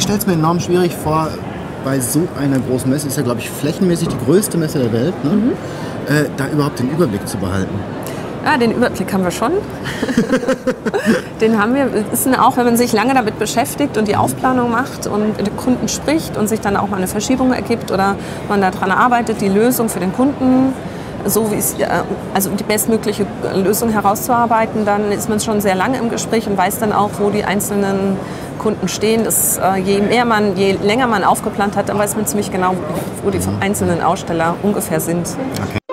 stelle es mir enorm schwierig vor, bei so einer großen Messe, ist ja, glaube ich, flächenmäßig die größte Messe der Welt, ne? Da überhaupt den Überblick zu behalten. Ja, den Überblick haben wir schon. Den haben wir. Ist auch, wenn man sich lange damit beschäftigt und die Aufplanung macht und mit den Kunden spricht und sich dann auch mal eine Verschiebung ergibt oder man daran arbeitet, die Lösung für den Kunden, so wie es, also die bestmögliche Lösung herauszuarbeiten, dann ist man schon sehr lange im Gespräch und weiß dann auch, wo die einzelnen Kunden stehen. Je länger man aufgeplant hat, dann weiß man ziemlich genau, wo die einzelnen Aussteller ungefähr sind. Okay.